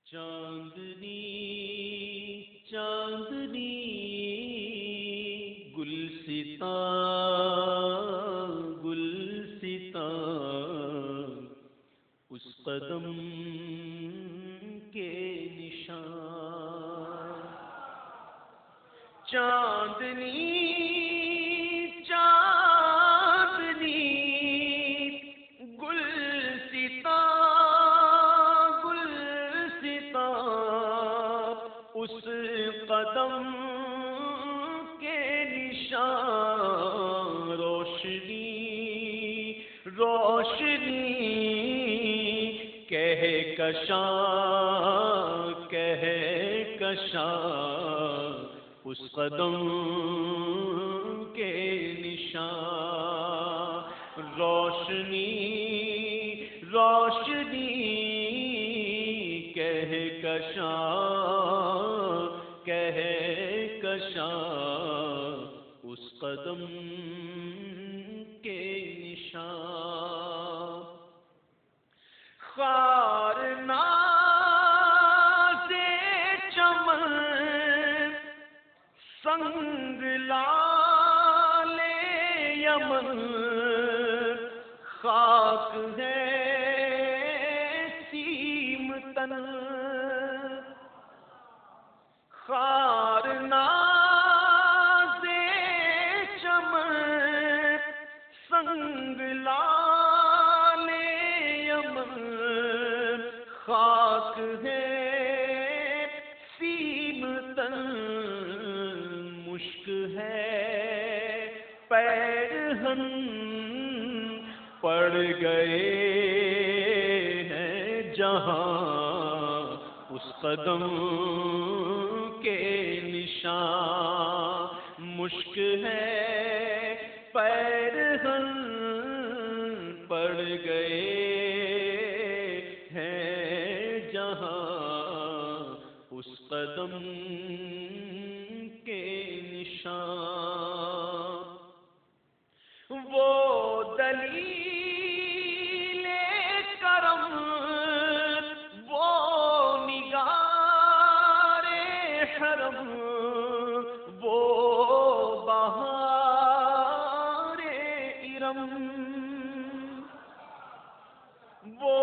چاندنی چاندنی گلستاں گلستاں اس قدم کے نشان چاندنی چاندنی گلستاں گلستاں اس قدم کے نشان روشنی روشنی کہکشاں اس قدم کے نشان روشنی روشنی کہکشاں اس قدم کے نشان خار ناز چمن سنگ لال یمن خاک ہے سیم تن خار ناز چمن سنگ لال یمن خاک ہے سیم تن مشک ہے پیرہن پڑ گئے ہیں جہاں اس قدم کے نشان مشک ہے پیرہن پڑ گئے ہیں جہاں اس قدم کے نشان وہ دلیل کرم وہ نگار حرم وہ بہار ارم وہ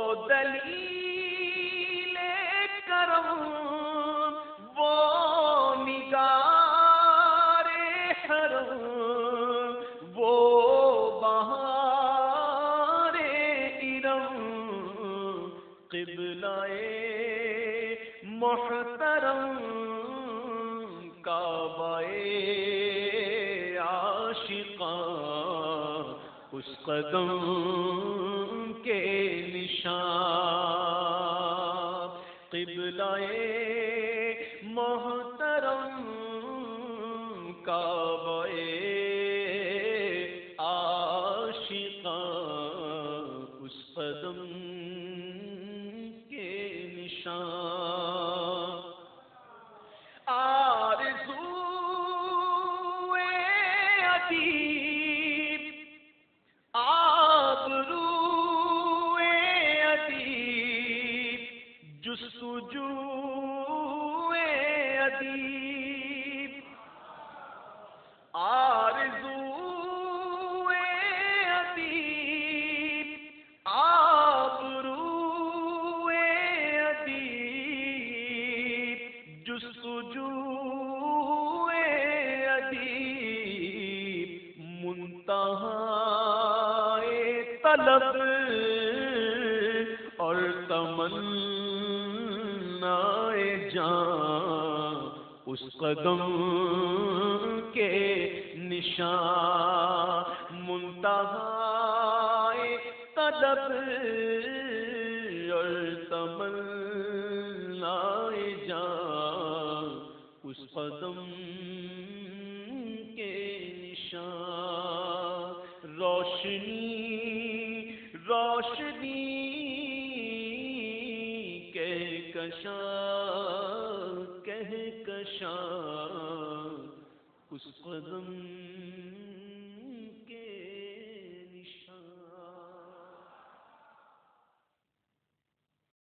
دلیل کرم وہ نگار حرم وہ بہار ارم قبلہ محترم کعبہ عاشقاں اس قدم کے نشان قبلہ محترم کعبہ عاشقاں اس قدم کے نشان آرزوئے ادیب آبروئے ادیب جستجوئے ادیب آرزوئے ادیب آبروئے ادیب جستجوئے ادیب منتہائے طلب اور تمنائے جان اس قدم کے نشان منتہائے طلب اور تمنائے جان اس قدم کے نشان روشنی روشنی کہکشاں اس قدم